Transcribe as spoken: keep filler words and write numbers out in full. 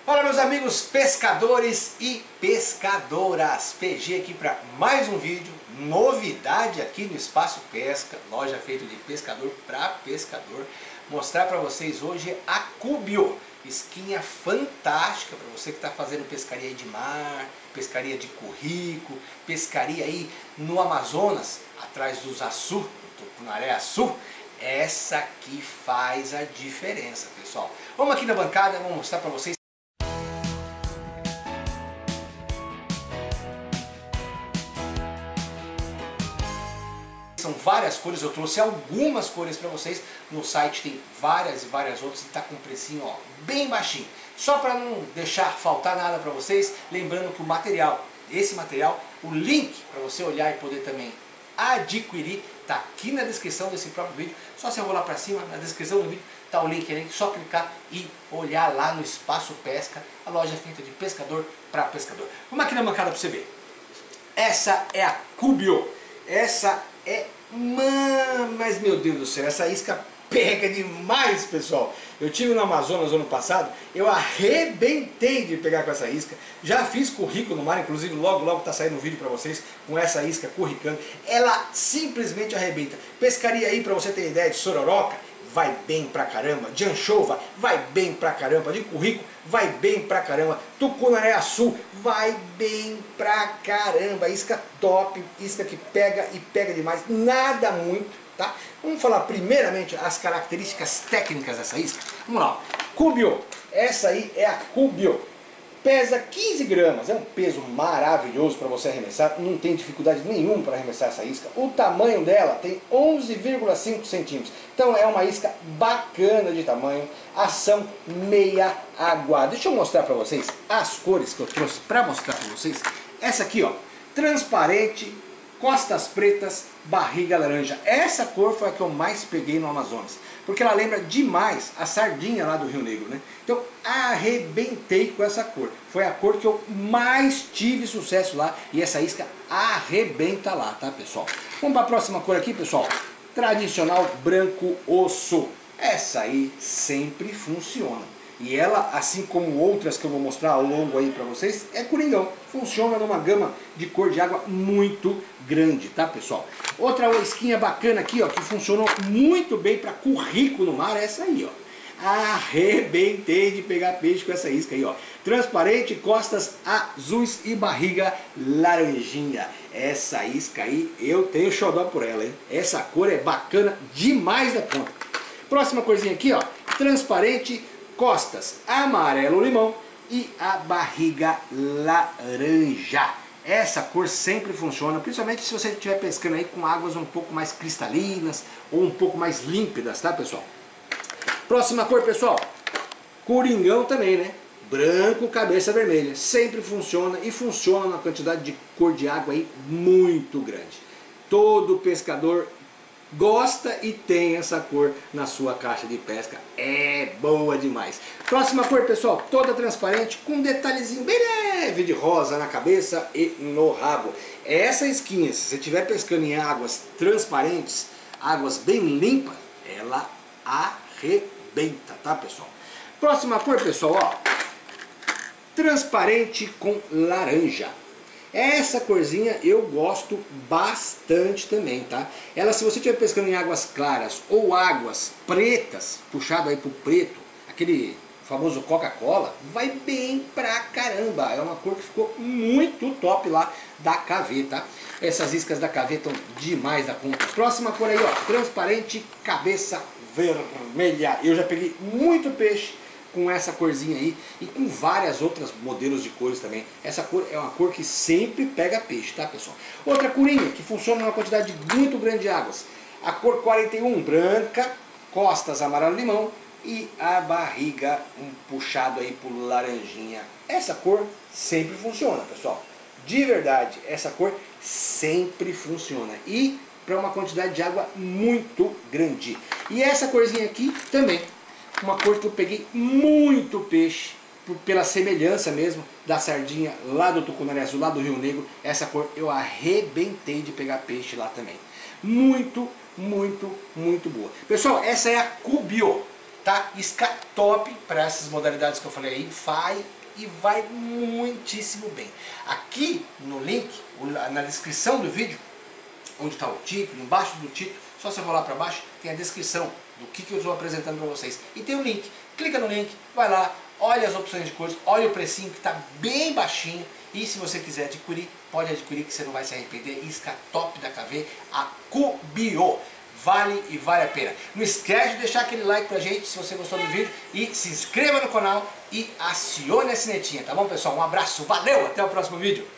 Olá meus amigos pescadores e pescadoras, P G aqui para mais um vídeo, novidade aqui no Espaço Pesca, loja feita de pescador para pescador. Mostrar para vocês hoje a Cubio, isquinha fantástica para você que está fazendo pescaria de mar, pescaria de currico, pescaria aí no Amazonas, atrás dos açu, do tucunaré açu. Essa aqui faz a diferença, pessoal. Vamos aqui na bancada, vou mostrar para vocês. São várias cores, eu trouxe algumas cores para vocês. No site tem várias e várias outras e está com um precinho ó, bem baixinho. Só para não deixar faltar nada para vocês, lembrando que o material, esse material, o link para você olhar e poder também adquirir, está aqui na descrição desse próprio vídeo. Só você rolar para cima, na descrição do vídeo está o link ali, só clicar e olhar lá no Espaço Pesca, a loja feita de pescador para pescador. Vamos aqui na bancada para você ver. Essa é a Cubio. Essa é, mano, mas meu Deus do céu, essa isca pega demais, pessoal. Eu tive no Amazonas ano passado, eu arrebentei de pegar com essa isca. Já fiz currico no mar, inclusive logo logo tá saindo um vídeo para vocês com essa isca curricando. Ela simplesmente arrebenta. Pescaria aí, para você ter ideia, de sororoca, vai bem pra caramba. De anchova, vai bem pra caramba. De currico, vai bem pra caramba. Tucunaré açu, vai bem pra caramba. Isca top, isca que pega e pega demais. Nada muito, tá? Vamos falar primeiramente as características técnicas dessa isca. Vamos lá. Cubio, essa aí é a Cubio. Pesa quinze gramas, é um peso maravilhoso para você arremessar, não tem dificuldade nenhuma para arremessar essa isca. O tamanho dela tem onze vírgula cinco centímetros, então é uma isca bacana de tamanho, ação meia água. Deixa eu mostrar para vocês as cores que eu trouxe para mostrar para vocês. Essa aqui, ó, transparente, costas pretas, barriga laranja. Essa cor foi a que eu mais peguei no Amazonas, porque ela lembra demais a sardinha lá do Rio Negro, né? Então arrebentei com essa cor. Foi a cor que eu mais tive sucesso lá e essa isca arrebenta lá, tá, pessoal? Vamos para a próxima cor aqui, pessoal. Tradicional branco osso. Essa aí sempre funciona. E ela, assim como outras que eu vou mostrar ao longo aí para vocês, é coringão. Funciona numa gama de cor de água muito grande, tá, pessoal? Outra isquinha bacana aqui, ó, que funcionou muito bem para currico no mar, é essa aí, ó. Arrebentei de pegar peixe com essa isca aí, ó. Transparente, costas azuis e barriga laranjinha. Essa isca aí, eu tenho xodó por ela, hein? Essa cor é bacana demais da conta. Próxima corzinha aqui, ó. Transparente, costas amarelo-limão e a barriga laranja. Essa cor sempre funciona, principalmente se você estiver pescando aí com águas um pouco mais cristalinas ou um pouco mais límpidas, tá, pessoal? Próxima cor, pessoal, coringão também, né? Branco, cabeça vermelha. Sempre funciona e funciona numa quantidade de cor de água aí muito grande. Todo pescador gosta e tem essa cor na sua caixa de pesca. É boa demais. Próxima cor, pessoal, toda transparente, com um detalhezinho bem leve de rosa na cabeça e no rabo. Essa isquinha, se você estiver pescando em águas transparentes, águas bem limpas, ela arrebenta, tá, pessoal? Próxima cor, pessoal, ó, transparente com laranja. Essa corzinha eu gosto bastante também, tá? Ela, se você estiver pescando em águas claras ou águas pretas, puxado aí pro preto, aquele famoso Coca-Cola, vai bem pra caramba. É uma cor que ficou muito top lá da K V, tá? Essas iscas da K V estão demais da conta. Próxima cor aí, ó, transparente, cabeça vermelha. Eu já peguei muito peixe com essa corzinha aí e com várias outras modelos de cores também. Essa cor é uma cor que sempre pega peixe, tá, pessoal? Outra corinha que funciona numa quantidade muito grande de águas. A cor quarenta e um, branca, costas amarelo-limão e a barriga um puxado aí por laranjinha. Essa cor sempre funciona, pessoal. De verdade, essa cor sempre funciona. E para uma quantidade de água muito grande. E essa corzinha aqui também. Uma cor que eu peguei muito peixe, pela semelhança mesmo da sardinha lá do Tucunaré azul, lá do Rio Negro. Essa cor eu arrebentei de pegar peixe lá também. Muito, muito, muito boa. Pessoal, essa é a Cubio. tá? Isca top para essas modalidades que eu falei aí, vai e vai muitíssimo bem. Aqui no link, na descrição do vídeo, onde está o título, embaixo do título, só você rolar para baixo, tem a descrição do que, que eu estou apresentando para vocês. E tem o link, clica no link, vai lá, olha as opções de cores, olha o precinho que está bem baixinho. E se você quiser adquirir, pode adquirir que você não vai se arrepender. Isca top da K V, a Kubio. Vale e vale a pena. Não esquece de deixar aquele like pra gente se você gostou do vídeo. E se inscreva no canal e acione a sinetinha, tá bom pessoal? Um abraço, valeu, até o próximo vídeo.